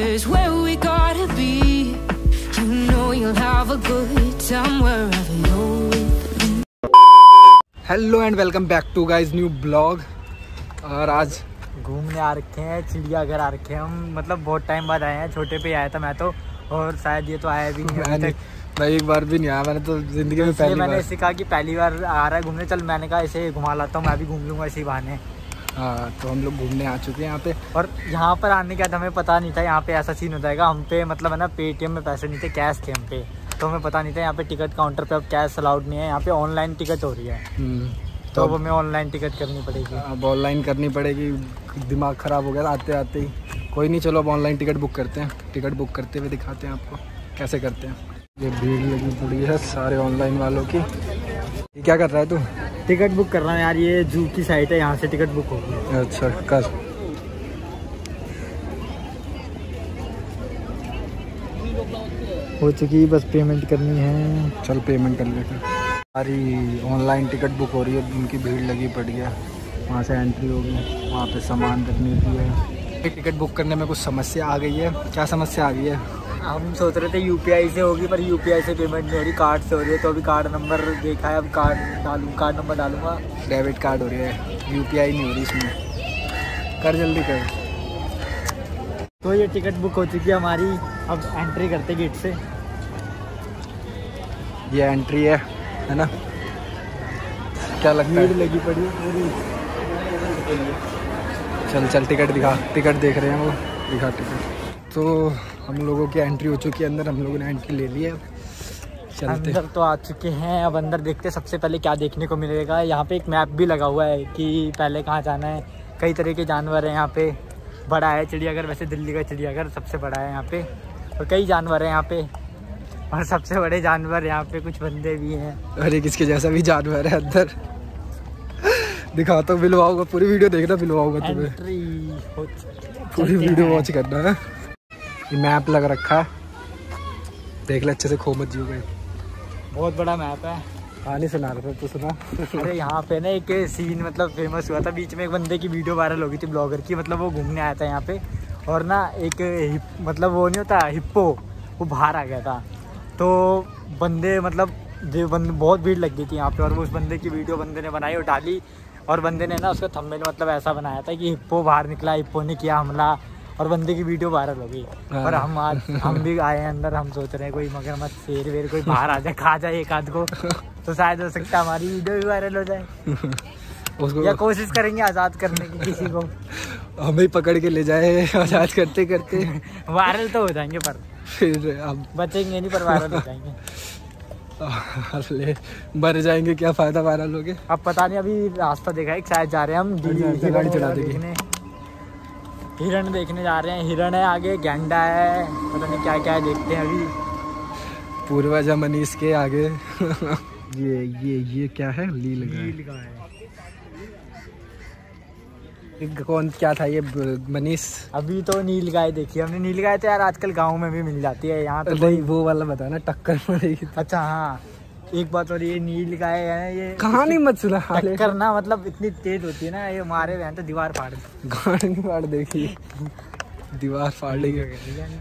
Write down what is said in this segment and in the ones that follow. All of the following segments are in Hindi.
is where we gotta be. You know you'll have a good time wherever you're with me. Hello and welcome back to guys new blog. और आज घूमने आ रखे हैं, चिड़ियाघर आ रखे हैं हम। मतलब बहुत टाइम बाद आए हैं, छोटे पे आया था मैं तो, और शायद ये तो आया भी नहीं। मैं एक बार भी नहीं आया, मैंने तो जिंदगी में पहली बार। मैंने इसे कहा कि पहली बार आ रहा है घूमने, चल मैंने कहा इसे घुमा लाता हूँ, मैं भी घूम लूँगा इसी बहाने। हाँ, तो हम लोग घूमने आ चुके हैं यहाँ पे। और यहाँ पर आने के बाद हमें पता नहीं था यहाँ पे ऐसा सीन हो जाएगा। हम पे मतलब है ना, पेटीएम में पैसे नहीं थे, कैश थे हम पे, तो हमें पता नहीं था यहाँ पे टिकट काउंटर पे अब कैश अलाउड नहीं है, यहाँ पे ऑनलाइन टिकट हो रही है। तो अब हमें ऑनलाइन टिकट करनी पड़ेगी। अब ऑनलाइन करनी पड़ेगी, दिमाग ख़राब हो गया आते आते ही। कोई नहीं, चलो अब ऑनलाइन टिकट बुक करते हैं। टिकट बुक करते हुए दिखाते हैं आपको कैसे करते हैं। ये भीड़ लगी पड़ी है सारे ऑनलाइन वालों की। ये क्या कर रहा है तू? टिकट बुक कर रहा हूँ यार, ये जू की साइट है, यहाँ से टिकट बुक होगी। अच्छा कर। हो चुकी, बस पेमेंट करनी है। चल पेमेंट कर लेते हैं। सारी ऑनलाइन टिकट बुक हो रही है, उनकी भीड़ लगी पड़ी है। वहाँ से एंट्री होगी, वहाँ पे सामान रखने की है। टिकट बुक करने में कुछ समस्या आ गई है। क्या समस्या आ गई है? हम सोच रहे थे यूपीआई से होगी, पर यूपीआई से पेमेंट नहीं हो रही, कार्ड से हो रही है। तो अभी कार्ड नंबर देखा है, अब कार्ड नंबर डालूंगा। डेबिट कार्ड हो रही है, यूपीआई नहीं हो रही इसमें। कर जल्दी कर। तो ये टिकट बुक हो चुकी है हमारी, अब एंट्री करते गेट से। ये एंट्री है ना? क्या लगता है? भीड़ लगी पड़ी है पूरी। चल चल टिकट दिखा। टिकट देख रहे हैं वो, दिखा टिकट। तो हम लोगों की एंट्री हो चुकी है अंदर, हम लोगों ने एंट्री ले ली है। चलते अंदर तो आ चुके हैं, अब अंदर देखते हैं सबसे पहले क्या देखने को मिलेगा। यहाँ पे एक मैप भी लगा हुआ है कि पहले कहाँ जाना है। कई तरह के जानवर हैं यहाँ पे, बड़ा है चिड़ियाघर, वैसे दिल्ली का चिड़ियाघर सबसे बड़ा है यहाँ पे, और कई जानवर हैं यहाँ पे, और सबसे बड़े जानवर यहाँ पे कुछ बंदे भी हैं। अरे किसके जैसा भी जानवर है अंदर। दिखाता हूँ, मिलवाऊंगा, पूरी वीडियो देखना, मिलवाऊंगा तुम्हें। पूरी वीडियो वॉच करना है। ये मैप लग रखा है, देख ले अच्छे से, खो मत जियो गए। बहुत बड़ा मैप है। कहानी सुना रहा था, तू सुना? अरे यहाँ पे ना एक सीन मतलब फेमस हुआ था, बीच में एक बंदे की वीडियो वायरल हो गई थी, ब्लॉगर की। मतलब वो घूमने आया था यहाँ पे, और ना एक मतलब वो नहीं होता हिप्पो, वो बाहर आ गया था। तो बंदे मतलब बहुत भीड़ लग गई थी यहाँ पे, और वो उस बंदे की वीडियो बंदे ने बनाई और डाली, और बंदे ने ना उसका थंबनेल मतलब ऐसा बनाया था कि हिप्पो बाहर निकला, हिप्पो ने किया हमला, और बंदे की वीडियो वायरल हो गई। और हम भी आए हैं अंदर, हम सोच रहे हैं कोई मगरमच्छ, शेर वेर कोई बाहर आ जाए, खा जाए एक आध को, तो शायद हो सकता है हमारी वीडियो भी वायरल हो जाए। उसको या कोशिश करेंगे आज़ाद करने की किसी को, हमें पकड़ के ले जाए आज़ाद करते करते। वायरल तो हो जाएंगे, पर फिर हम बचेंगे नहीं, पर वायरल हो जाएंगे। मर जाएंगे, क्या फायदा वायरल हो गए। अब पता नहीं, अभी रास्ता देखा है, शायद जा रहे हैं हम गाड़ी चला देंगे। हिरण देखने जा रहे हैं। हिरण है आगे, गैंडा है, पता नहीं क्या क्या है, देखते हैं अभी। पूर्वज मनीष के आगे। ये क्या है? लील का है। कौन क्या था ये मनीष? अभी तो नील गाय देखी हमने। नील गाय तो यार आजकल गांव में भी मिल जाती है, यहाँ तो नहीं वो वाला बता ना, टक्कर पड़ेगी। अच्छा हाँ, एक बात और, ये नील गाय है, ये कहानी मत सुना। टक्कर ना मतलब इतनी तेज होती है ना, ये मारे हुए तो दीवार फाड़ फाड़ देगी, दीवार फाड़ देगी।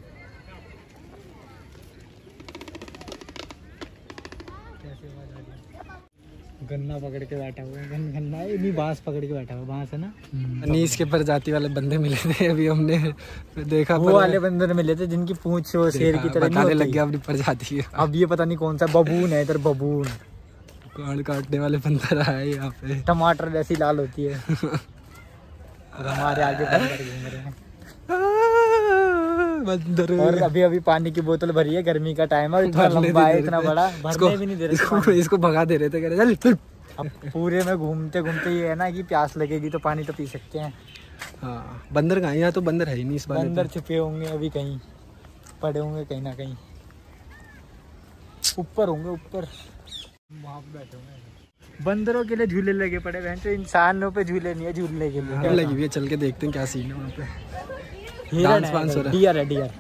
गन्ना पकड़ के बैठा हुआ है, गन्ना नहीं, बांस पकड़ के बैठा हुआ, बांस है ना। मनीष के प्रजाति वाले बंदे मिले थे अभी, हमने देखा। वो वाले बंदे मिले थे जिनकी पूंछ शेर की तरह बताने लग गया अपनी प्रजाति है। अब ये पता नहीं कौन सा बबून है, इधर बबून काट काटने वाले बंदर आए यहाँ पे। टमाटर जैसी लाल होती है। और हमारे आगे बंदर घूम रहे हैं, बंदर। और अभी अभी पानी की बोतल भरी है, गर्मी का टाइम है, इतना लंबा है, इतना बड़ा, भरने भी नहीं दे रहे। इसको भगा दे रहे थे, कह रहे चल। अब पूरे में घूमते घूमते ये है ना कि प्यास लगेगी तो पानी तो पी सकते हैं। हाँ, बंदर कहाँ? यहाँ तो बंदर है ही नहीं इस बार। बंदर छुपे होंगे अभी, कहीं पड़े होंगे, कहीं ना कहीं ऊपर होंगे, ऊपर वहाँ पे बैठे होंगे। बंदरों के लिए झूले लगे पड़े हैं, तो इंसानों पे झूले नहीं है, झूलने के लिए लगी हुई है। चल के देखते हैं क्या सीन है वहाँ पे। हिरण है, डियर है, डियर।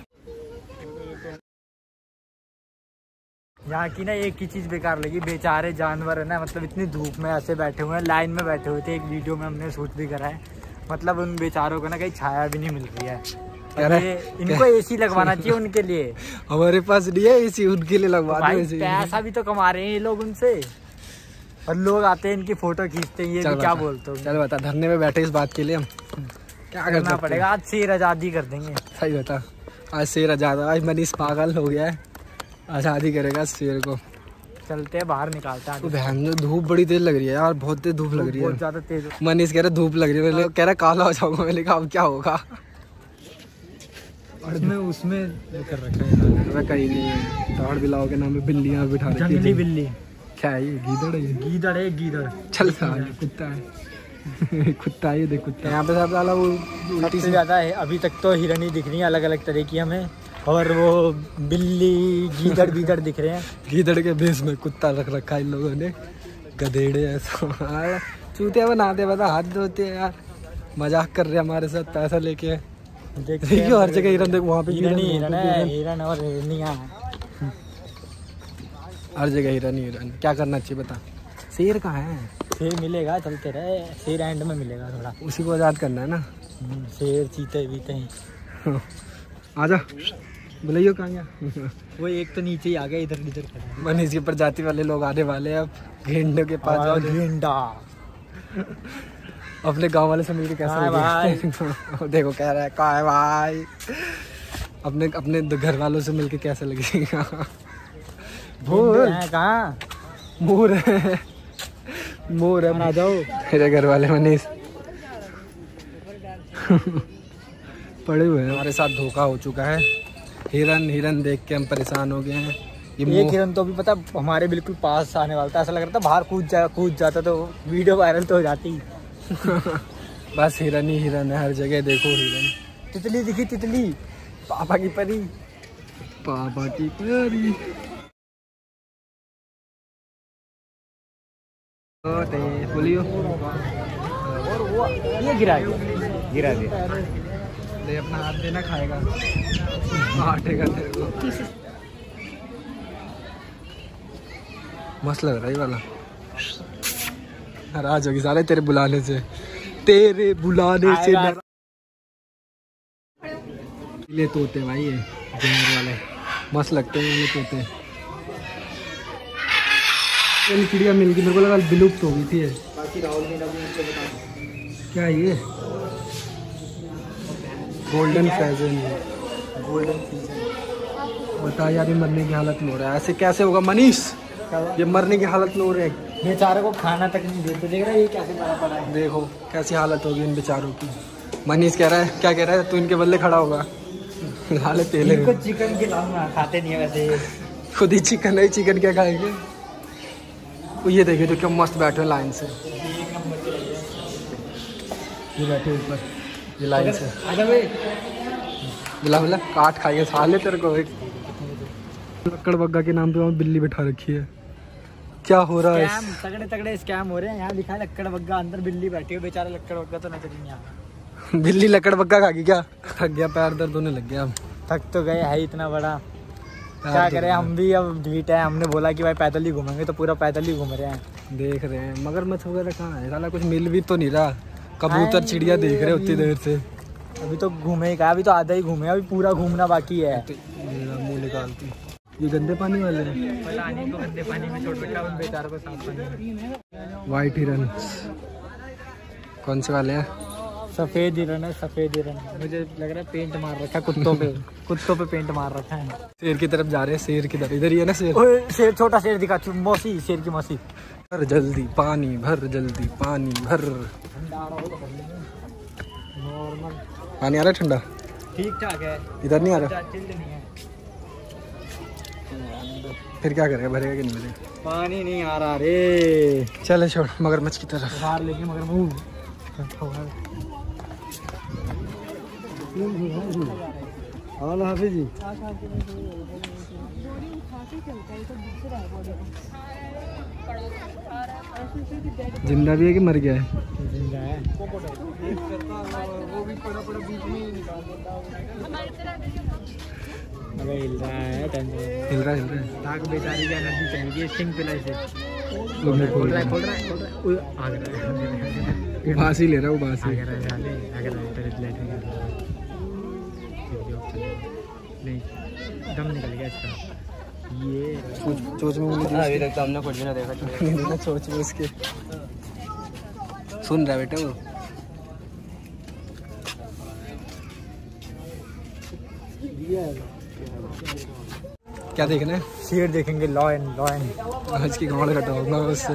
यहाँ की ना एक ही चीज़ बेकार लगी, बेचारे जानवर है ना, मतलब इतनी धूप में ऐसे बैठे हुए हैं, लाइन में बैठे हुए थे। एक वीडियो में हमने शूट भी करा है, मतलब उन बेचारों को ना कहीं छाया भी नहीं मिल रही है। कह रहे इनको एसी लगवाना चाहिए उनके लिए। हमारे पास नहीं है एसी, उनके लिए लगवा दो एसी। पैसा भी तो कमा रहे हैं ये लोग उनसे, और लोग आते हैं इनकी फोटो खींचते हैं। ये भी क्या बोलते हो? चल बता, धरने में बैठे इस बात के लिए हम क्या करना पड़ेगा? आज शेर आजादी कर देंगे। सही बता, आज शेर आजाद, आज मनीष पागल हो गया है, आजादी करेगा शेर को। चलते हैं बाहर निकालते हैं। बहन धूप बड़ी तेज लग रही है यार, बहुत तेज धूप लग रही है, बहुत ज्यादा तेज। मनीष कह रहा धूप लग रही है, कह रहा काला हो जाऊंगा। मैंने कहा अब क्या होगा? उसमें कर रखा है कहीं नहीं है। ताड़ बिलाव के नाम पे बिल्लियां बिठा रखी है। जंगली बिल्ली क्या है ये? गीदड़ है? गीदड़ है, गीदड़। चल कुत्ता है। कुत्ता है ये, देख कुत्ता यहाँ पे सब डाला। वो सबसे ज्यादा है अभी तक तो हिरनी दिख रही है अलग अलग तरह की हमें, और वो बिल्ली गीदड़ बीदड़ दिख रहे हैं। गीदड़ के भेष में कुत्ता रख रखा है इन लोगों ने, गधेड़े ऐसा चूतिया बनाते, बता हाथ धोते हैं यार, मजाक कर रहे हैं हमारे साथ पैसा लेके। देखियो हर जगह हिरन, देखो वहाँ पे हिरन और हिरनियाँ, हर जगह हिरन ही हिरन। क्या करना चाहिए बता? शेर कहाँ है? शेर मिलेगा, चलते रहे, शेर एंड में मिलेगा थोड़ा, उसी को आजाद करना है ना। शेर चीते बीते हैं। आजा बुलाइयो कहाँ गया? वो एक तो नीचे ही आ गया, इधर इधर मनीष की प्रजाति वाले लोग आने वाले हैं अब। गेंडों के पास जाओ। गेंडा अपने गांव वाले से मिलकर कैसा लगे? देखो कह रहा है कहाँ है भाई, अपने घर वालों से मिलके कैसा लगेगा? कहाँ मोर है, मोर है। आ जाओ मेरे घर वाले मनीष पड़े हुए हैं। हमारे साथ धोखा हो चुका है। हिरन देख के हम परेशान हो गए हैं। ये हिरन तो भी पता हमारे बिल्कुल पास आने वाला था, ऐसा लग रहा था बाहर कूद जाता तो वीडियो वायरल तो हो जाती। बस हिरन ही हिरन है हर जगह, देखो हिरन। तितली दिखी, तितली पापा की परी, पापा की परी। बोलियो। और वो ये गिरा दिया ले अपना हाथ देना, खाएगा आटेगा तेरे को। मस्त लग रहा है ये वाला। नाराज होगी साले तेरे बुलाने से, तेरे बुलाने से। ले तोते भाई, ये जंगल वाले मस्त लगते हैं ये तोते। चिड़िया मिल गई, मेरे को लगा विलुप्त हो गई थी। बाकी राहुल ने क्या ये गोल्डन फैजन, गोल्डन फीजन। बता यार, ये मरने की हालत में हो रहा है। ऐसे कैसे होगा मनीष? ये मरने की हालत में हो रहे हैं। बेचारे को खाना तक नहीं देते, देख रहा है ये कैसे मरा पड़ा है। देखो कैसी हालत होगी इन बेचारों की। मनीष कह रहा है, क्या कह रहा है? तू इनके बदले खड़ा होगा। हालत तेले इनको चिकन खिलाऊंगा, खाते नहीं है वैसे, खुद ही चिकन है, चिकन क्या खाएंगे? ये देखिए तो क्या मस्त बैठे लाइन से, ये बैठे ऊपर ये लाइन से। मिला काट खाएंगे साले तेरे को। एक लक्कड़ बग्गा के नाम पे वहाँ बिल्ली बैठा रखी है। क्या हो रहा है? तगड़े तगड़े स्कैम हो रहे हैं। यहाँ लिखा है लक्कड़ बग्गा, अंदर बिल्ली बैठी है। बेचारा लक्कड़ बग्गा तो नजर नहीं आ रहा। बिल्ली लक्कड़ बग्गा खा गई क्या? थक गया, पैर दर्द होने लग गया। थक तो गए है इतना बड़ा, क्या करें हम भी। अब ढीठ है, हमने बोला कि भाई पैदल ही घूमेंगे तो पूरा पैदल ही घूम रहे हैं। देख रहे हैं मगरमच्छ वगैरह कहाँ है? साला कुछ मिल भी तो नहीं रहा। कबूतर चिड़िया देख रहे उतनी देर से। अभी तो घूमे का, अभी तो आधा ही घूमे, अभी पूरा घूमना बाकी है। तो मुँह निकालती। ये गंदे पानी वाले हैं। पानी को गंदे पानी में छोड़ बेटा, उन बेचारों को साफ पानी में। वाइट हिरन कौन से वाले हैं? सफेद हिरन है, सफेद हिरन। मुझे लग रहा है पेंट मार रखा है कुत्तों पे। कुत्तों पे पेंट मार रखा है। शेर की तरफ जा रहे हैं, शेर की तरफ। इधर ही है ना शेर। शेर, छोटा शेर दिखा, मौसी, शेर की मौसी। भर जल्दी पानी भर, जल्दी पानी भर। नॉर्मल पानी आ रहा है ठंडा? ठीक ठाक है, इधर नहीं आ रहा। नहीं है। फिर क्या करेगा, भरेगा कि नहीं भरेगा? पानी नहीं आ रहा रे। चले छोड़ मगरमच्छ की तरफ। बाहर लेके मगर हाफिज जी जिंदा भी है कि मर गया है? जिंदा है। अबे हिल रहा है, हिल रहा है। नाक बेचारी की एनर्जी चाहिए, स्टिंग पिलाई से। खोल रहा है। आग रहा है, वो बांस ही ले रहा है, वो बांस ही। आग रहा है। नहीं दम निकल गया इसका। ये चोच में अभी तक तो हमने कुछ भी ना देखा। चोच में उसके सुन रहा है बेटा वो। क्या देखना है? शेर देखेंगे, लॉयन। आज की गाँड कटाऊंगा उससे।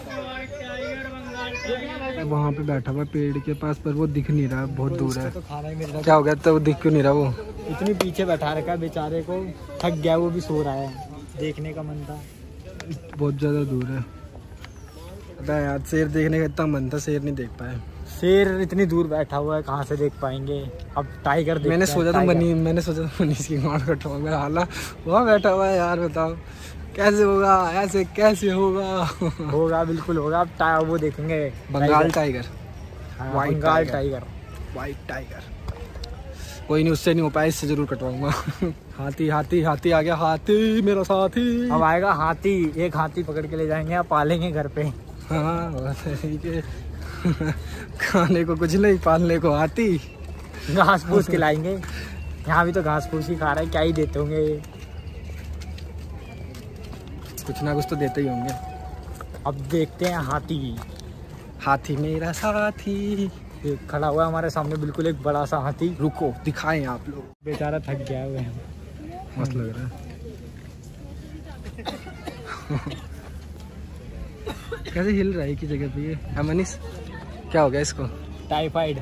वहाँ पे बैठा हुआ पेड़ के पास, पर वो दिख नहीं रहा, बहुत दूर है। तो खाना ही मिल रहा। क्या हो गया? तो वो दिख क्यों नहीं रहा? वो इतनी पीछे बैठा रखा है बेचारे को, थक गया, वो भी सो रहा है। देखने का मन था, बहुत ज़्यादा दूर है। पता है यार, शेर देखने का इतना मन था, शेर नहीं देख पाए। शेर इतनी दूर बैठा हुआ है, कहाँ से देख पाएंगे। अब टाइगर मैंने सोचा था मनीष की गाँड कटाऊंगा। मेरा हाल वहाँ बैठा हुआ है यार, बताओ कैसे होगा? ऐसे कैसे होगा? होगा, बिल्कुल होगा। अब वो देखेंगे Bengal tiger, white Bengal tiger, white tiger. कोई नहीं, उससे नहीं हो पाया, इससे जरूर कटवाऊंगा। हाथी हाथी हाथी आ गया, हाथी मेरा साथी। अब आएगा हाथी, एक हाथी पकड़ के ले जाएंगे, आप पालेंगे घर पे। हाँ ठीक है। खाने को कुछ नहीं, पालने को हाथी। घास फूस खिलाएंगे। यहाँ भी तो घास फूस ही खा रहा है, क्या ही देते होंगे ये। कुछ ना कुछ तो देते ही होंगे। अब देखते हैं हाथी। हाथी मेरा साथी एक खड़ा हुआ है हमारे सामने, बिल्कुल एक बड़ा सा हाथी। रुको दिखाएं आप लोग। बेचारा थक गया हुआ है। मस्त लग रहा है। कैसे हिल रहा है की जगह पे ये? है मनीष, क्या हो गया इसको? टाइफाइड।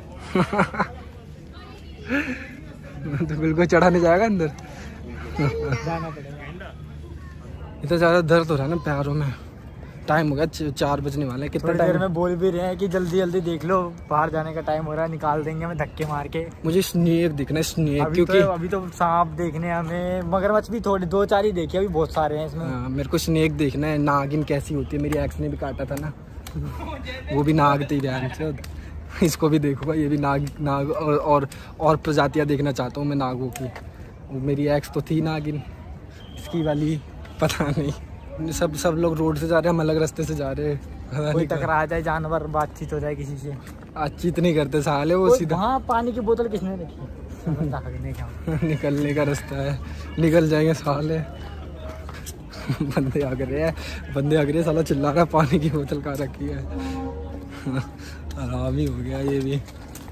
तो बिल्कुल चढ़ा नहीं जाएगा अंदर। जाना पड़ेगा। इतना ज़्यादा दर्द हो रहा है ना पैरों में। टाइम हो गया 4 बजने वाले। कितना थोड़ी देर टाइम में बोल भी रहे हैं कि जल्दी जल्दी देख लो, बाहर जाने का टाइम हो रहा है, निकाल देंगे हमें धक्के मार के। मुझे स्नेक दिखना है, स्नेक। अभी तो सांप देखने हमें, मगरमच्छ भी थोड़ी 2-4 ही देखे, अभी बहुत सारे हैं इसमें। मेरे को स्नेक देखना है। नागिन कैसी होती है? मेरी एक्स ने भी काटा था ना, वो भी नाग थी ध्यान से। इसको भी देखूंगा, ये भी नाग और प्रजातियाँ देखना चाहता हूँ मैं नागों की। वो मेरी एक्स तो थी नागिन, इसकी वाली पता नहीं। सब लोग रोड से जा रहे हैं, हम अलग रास्ते से जा रहे हैं। कोई टकरा जाए जानवर, बातचीत हो जाए किसी से। बातचीत नहीं करते साले वो सीधा। हाँ, पानी की बोतल किसने रखी? निकलने का रास्ता है, निकल जाएंगे साले। बंदे आ गए, साला चिल्ला रहा है पानी की बोतल कहाँ रखी है। आराम ही हो गया ये भी।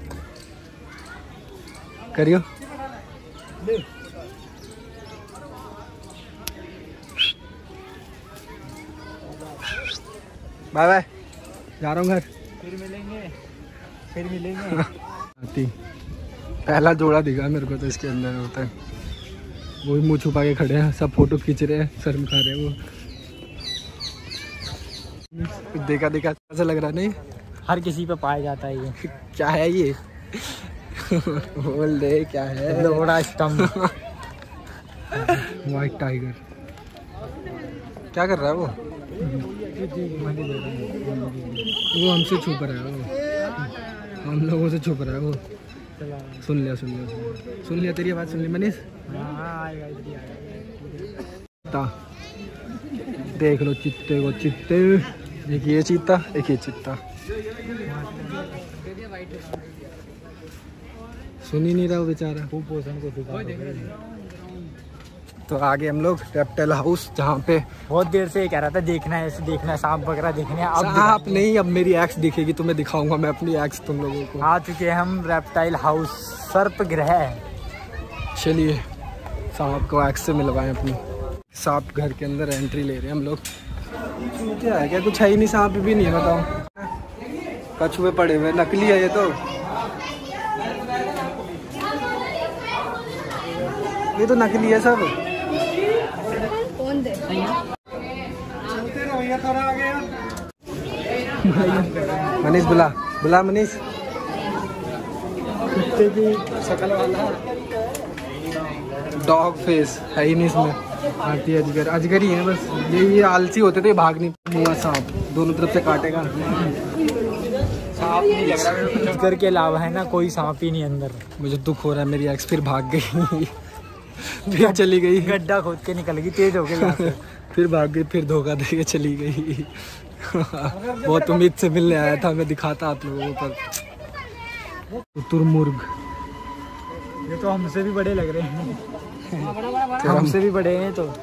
करियो बाय बाय, जा रहा हूँ घर। फिर मिलेंगे। हाथी पहला जोड़ा दिखा मेरे को तो इसके अंदर होता है। वो भी मुँह छुपा के खड़े हैं, सब फोटो खींच रहे हैं, शर्म खा रहे हैं वो। देखा ऐसा लग रहा नहीं? हर किसी पे पाया जाता है ये। क्या है ये? बोल दे क्या है? लोड़ा स्टम्प। White tiger. क्या कर रहा है वो? वो हमसे छुप रहा है, वो हम लोगों से छुप रहा है वो। सुन लिया तेरी आवाज़ सुन ली मनीष। देख लो चित्ते को, चित्ते। एक ये चीता, एक ये चित्ता। सुन ही नहीं रहा वो बेचारा। तो आगे हम लोग रेप्टाइल हाउस, जहाँ पे बहुत देर से ये कह रहा था देखना है सांप वगैरह देखने हैं। अब सांप नहीं, अब मेरी एक्स दिखेगी तो मैं दिखाऊंगा मैं अपनी एक्स तुम लोगों को। आ चुके हैं हम रेप्टाइल हाउस, सर्प गृह। चलिए सांप को एक्स से मिलवाएं अपनी। सांप घर के अंदर एंट्री ले रहे हैं हम लोग। क्या है? क्या कुछ है ही नहीं, सांप भी नहीं है। बताओ, कछुए पड़े हुए, नकली है ये तो। ये तो नकली है सब। मनीष बुला मनीष। कुत्ते की शक्ल वाला डॉग फेस है ही नहीं इसमें। हाथी अजगर ही है बस। ये आलसी होते थे, भाग नहीं। मुआ सांप दोनों तरफ से काटेगा। सांप नहीं लग रहा, अजगर के अलावा है ना कोई सांप ही नहीं अंदर। मुझे दुख हो रहा है, मेरी एक्स फिर भाग गई। फिर चली गई, गड्ढा खोद के निकल गई, तेज हो गई। फिर भाग गई, फिर धोखा दे के चली गई। बहुत उम्मीद से मिलने आया था, मैं दिखाता आप लोगों पर। शुतुरमुर्ग ये तो हमसे भी बड़े लग रहे हैं। हमसे भी बड़े हैं। तो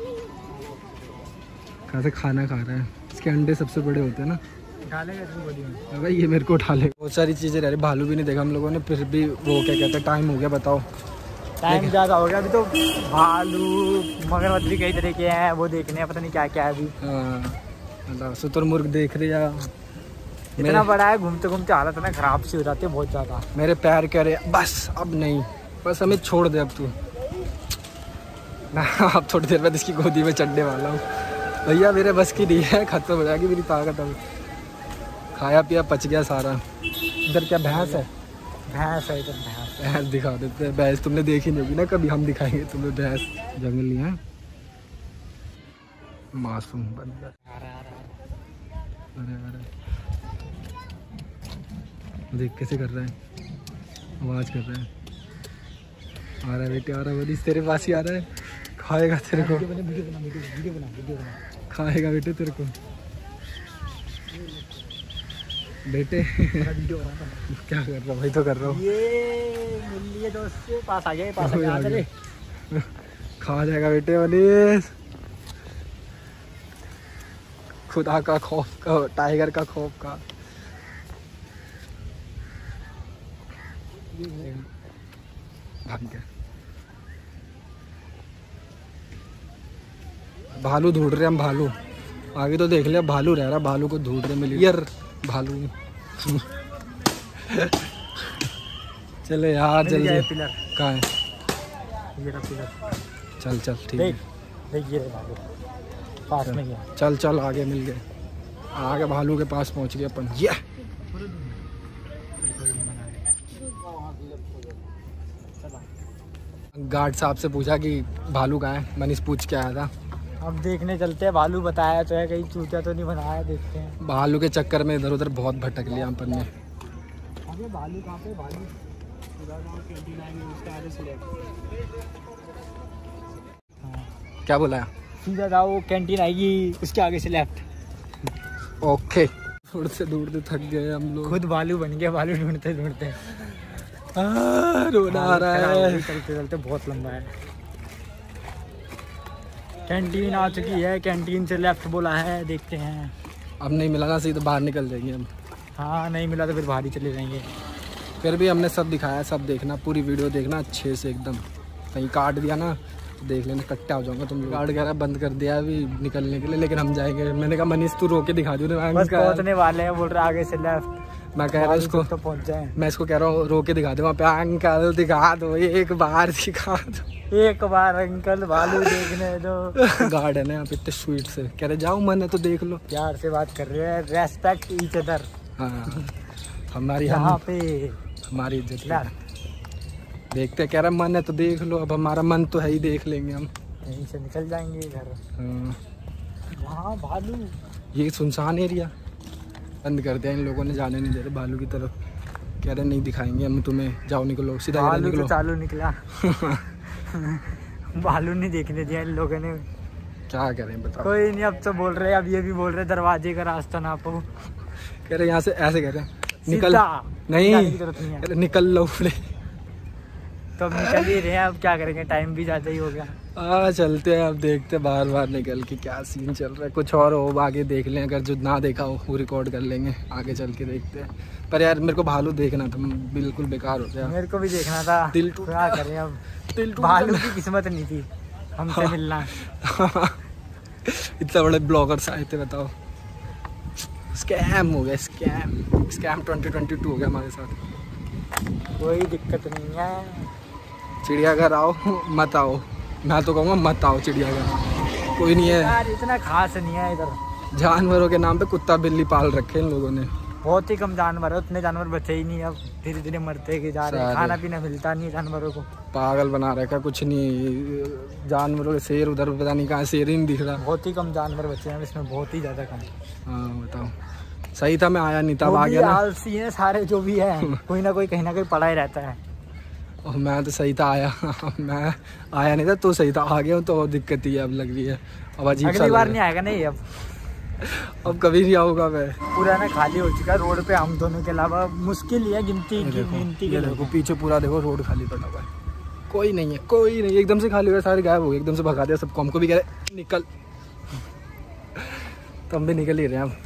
कहाँ से खाना खा रहा है, इसके अंडे सबसे बड़े होते हैं ना। उठा ये मेरे को उठा ले। बहुत सारी चीज़ें रह रही, भालू भी नहीं देखा हम लोगों ने, फिर भी वो क्या कहते हैं टाइम हो गया। बताओ टाइम ज़्यादा हो गया अभी तो। भालू मगरमच्छ भी कई तरह के हैं, वो देखने हैं, पता नहीं क्या क्या है अभी। हाँ शुतुरमुर्ग देख रहे या इतना बड़ा है, घूमते घूमते हालत ना खराब सी हो जाती है बहुत ज़्यादा। मेरे पैर कह रहे बस अब नहीं, बस हमें छोड़ दे अब तू। मैं अब थोड़ी देर बाद इसकी गोदी में चढ़ने वाला हूँ। भैया मेरे बस की नहीं है, खत्म हो जाएगी मेरी ताकत। अब खाया पिया पच गया सारा। इधर क्या भैंस है? भैंस है इधर, भैंस दिखा देते हैं। भैंस तुमने देखी नहीं होगी ना कभी, हम दिखाएंगे तुम्हें भैंस। जंगली है, मासूम बंदर। अरे देख कैसे कर रहा है, आवाज़ कर रहा है। आ रहा है बेटे, आ रहा है, तेरे पास ही आ रहा है। खाएगा तेरे को, वीडियो बना। खाएगा बेटे तेरे को। बेटे क्या कर रहा हूँ? वही तो कर रहा हूँ। ये मिल लिए दोस्त, पास आ गए, पास आ गए। चले खा जाएगा बेटे मनीष। खुदा का खौफ का, टाइगर का खौफ का। भाग गया। भालू ढूंढ रहे हम, भालू आगे तो देख लिया, भालू रह रहा, भालू को ढूंढ रहे मिली यार भालू। चले यार जल्दी। कहाँ है? ये रहा पिलर। चल चल ठीक है। देख ये भालू पास में गया। चल चल आगे मिल गए, आगे भालू के पास पहुंच गए अपन। ये गार्ड साहब से पूछा कि भालू कहाँ है, मनीष पूछ के आया था। अब देखने चलते हैं, भालू बताया तो है, कहीं चूतिया तो नहीं बनाया, देखते हैं। भालू के चक्कर में इधर उधर बहुत भटक लिया अपन ने। अबे भालू कहाँ पे? भालू क्या बोला? सीधा जाओ, कैंटीन आएगी उसके आगे से लेफ्ट। ओके। ढूंढते ढूंढते थक गए हम लोग, खुद भालू बन गया, भालू ढूंढते ढूंढते। रोना आ रहा है। चलते चलते बहुत लंबा है। कैंटीन आ चुकी है, कैंटीन से लेफ्ट बोला है, देखते हैं। अब नहीं मिला ना, सीधे बाहर निकल जाएंगे हम। हाँ नहीं मिला तो फिर बाहर ही चले जाएंगे। फिर भी हमने सब दिखाया, सब देखना, पूरी वीडियो देखना अच्छे से एकदम। कहीं काट दिया ना देख लेना, कट्टा हो जाऊंगा तुम लोग। गार्ड कह रहा बंद कर दिया अभी निकलने के लिए, लेकिन हम जाएंगे। मैंने कहा मनीष तू रोके दिखा दो। बस पहुंचने वाले हैं, बोल रहा आगे से लेफ्ट। मैं कह रहा हूँ इसको तो पहुंच जाए। मैं इसको कह रहा हूँ रोके दिखा दो, वहाँ पे अंकल दिखा दो, एक बार दिखा दो, एक बार अंकल भालू देखने दो। गार्ड है ना यहाँ पे इतने स्वीट से, कह रहे जाओ मन है तो देख लो। प्यार से बात कर रहे हैं, रेस्पेक्ट ईच अदर। हाँ हमारी यहाँ पे हमारी इज्जत देखते। कह रहा मन है तो देख लो, अब हमारा मन तो है ही, देख लेंगे हम। यहीं से निकल जाएंगे घर। वहाँ भालू, ये सुनसान एरिया बंद कर दिया इन लोगों ने, जाने नहीं दे रहे भालू की तरफ। कह रहे नहीं दिखाएंगे हम तुम्हें, जाओ निकलो सीधा। भालू तो चालू निकला। भालू नहीं देखने दिया इन लोगों ने। क्या करें बताओ। कोई नहीं, अब तो बोल रहे हैं, अब ये भी बोल रहे दरवाजे का रास्ता नापो। कह रहे यहाँ से ऐसे कह रहे निकल, नहीं निकल लो उड़े। तो अब निकल ही रहे हैं, अब क्या करेंगे, टाइम भी ज़्यादा ही हो गया। चलते हैं अब, देखते बार बार निकल के क्या सीन चल रहा है। कुछ और हो आगे देख लें, अगर जो ना देखा हो वो रिकॉर्ड कर लेंगे, आगे चल के देखते हैं। पर यार मेरे को भालू देखना था, बिल्कुल बेकार हो गया। मेरे को भी देखना था, दिल टूट। क्या करें अब, दिल टूट। भालू की किस्मत नहीं थी हमसे मिलना। इतना बड़े ब्लॉगर्स आए थे बताओ। स्कैम हो गया, स्कैम 2022 हो गया हमारे साथ। कोई दिक्कत नहीं है। चिड़ियाघर आओ मत आओ, मैं तो कहूँगा मत आओ चिड़ियाघर, कोई नहीं है यार, इतना खास नहीं है इधर। जानवरों के नाम पे कुत्ता बिल्ली पाल रखे इन लोगों ने। बहुत ही कम जानवर है, उतने जानवर बचे ही नहीं, अब धीरे धीरे मरते के जा रहे हैं। खाना पीना मिलता नहीं जानवरों को, पागल बना रखा। कुछ नहीं, जानवरों के शेर उधर पता नहीं कहाँ, शेर ही नहीं दिख रहा। बहुत ही कम जानवर बचे हैं इसमें, बहुत ही ज्यादा कम। हाँ बताओ, सही था मैं आया नहीं था, अब आ गया ना। आलसी है सारे जो भी है, कोई ना कोई कहीं ना कहीं पड़ा ही रहता है। और मैं तो सही था आया। मैं आया नहीं था तो सही था, आ गया हूँ तो दिक्कत ही है अब लग रही है। अब अजीब अगली बार नहीं आएगा नहीं, अब कभी नहीं आऊँगा मैं। पूरा ना खाली हो चुका है रोड पे, हम दोनों के अलावा मुश्किल ही है गिनती के देखो पीछे पूरा देखो रोड खाली पड़ा हुआ है। कोई नहीं है, कोई नहीं। एकदम से खाली हुए, सारे गायब हो गए, एकदम से भगा दिया सबको। हमको भी कह रहे निकल, तो हम भी निकल ही रहे हैं अब।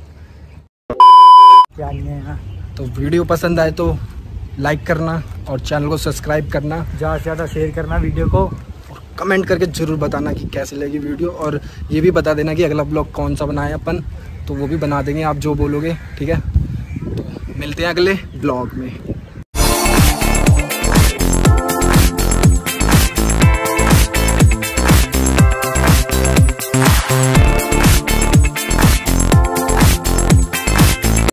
क्या नहीं है यहाँ। तो वीडियो पसंद आए तो लाइक करना और चैनल को सब्सक्राइब करना, ज़्यादा से ज़्यादा शेयर करना वीडियो को, और कमेंट करके ज़रूर बताना कि कैसे लगी वीडियो। और ये भी बता देना कि अगला ब्लॉग कौन सा बनाए अपन, तो वो भी बना देंगे आप जो बोलोगे, ठीक है। तो मिलते हैं अगले ब्लॉग में।